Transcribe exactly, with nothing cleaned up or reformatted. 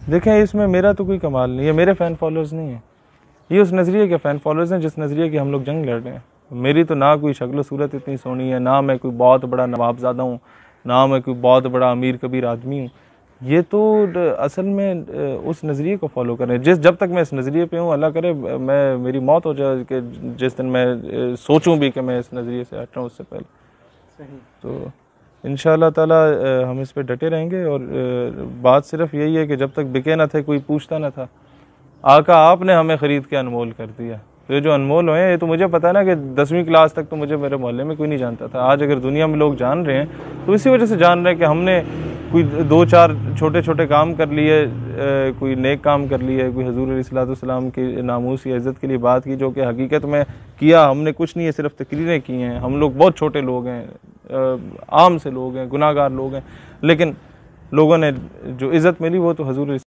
देखें, इसमें मेरा तो कोई कमाल नहीं है, मेरे फ़ैन फॉलोअर्स नहीं है, ये उस नज़रिए के फ़ैन फॉलोअर्स हैं जिस नज़रिए की हम लोग जंग लड़ रहे हैं। मेरी तो ना कोई शक्ल सूरत इतनी सोहनी है, ना मैं कोई बहुत बड़ा नवाबज़ादा हूँ, ना मैं कोई बहुत बड़ा अमीर कबीर आदमी हूँ। ये तो असल में उस नज़रिए को फॉलो कर रहे हैं। जिस जब तक मैं इस नज़रिए पे हूँ, अल्लाह करे मैं मेरी मौत हो जाए कि जिस दिन मैं सोचूं भी कि मैं इस नज़रिए से हट रहा हूँ उससे पहले। सही। तो इंशाअल्लाह ताला हम इस पे डटे रहेंगे। और बात सिर्फ यही है कि जब तक बिके ना थे, कोई पूछता ना था, आका आपने हमें ख़रीद के अनमोल कर दिया। तो ये जो अनमोल हुए हैं, ये तो मुझे पता है ना कि दसवीं क्लास तक तो मुझे मेरे मोहल्ले में कोई नहीं जानता था। आज अगर दुनिया में लोग जान रहे हैं तो इसी वजह से जान रहे हैं कि हमने कोई दो चार छोटे छोटे काम कर लिए, कोई नेक काम कर लिए, कोई हजूर अलैहिस्सलाम की नामूस या इज़्ज़त के लिए बात की, जो कि हकीकत में किया हमने कुछ नहीं है, सिर्फ तकरीरें की हैं। हम लोग बहुत छोटे लोग हैं, आम से लोग हैं, गुनाहगार लोग हैं, लेकिन लोगों ने जो इज़्ज़त मिली वो तो हजूर